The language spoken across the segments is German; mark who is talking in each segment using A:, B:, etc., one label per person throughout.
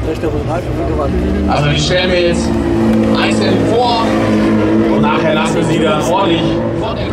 A: Also die stellen wir jetzt einzeln vor und nachher lassen wir sie dann ordentlich vordenken.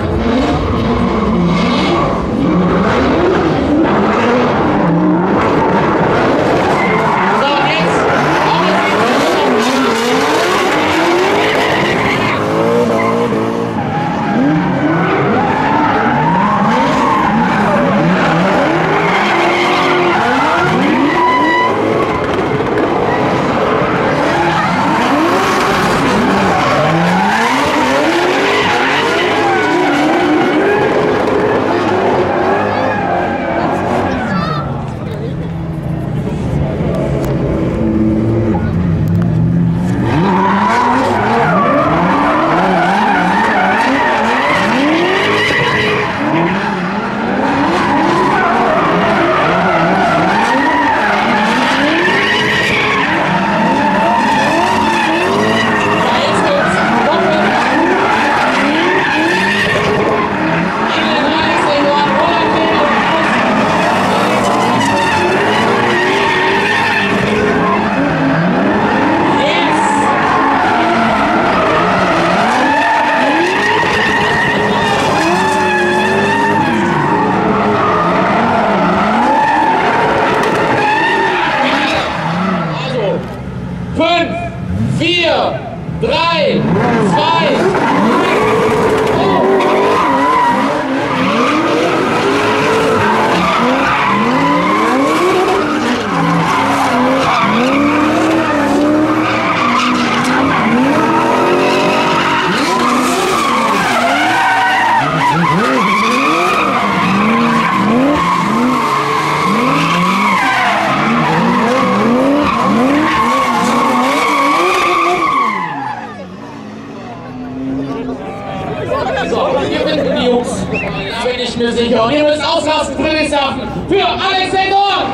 A: Da bin ich mir sicher. Und ihr müsst auslassen, Friedrichshafen für Alex Hedorf!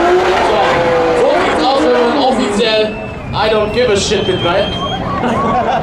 A: I don't give a shit, right?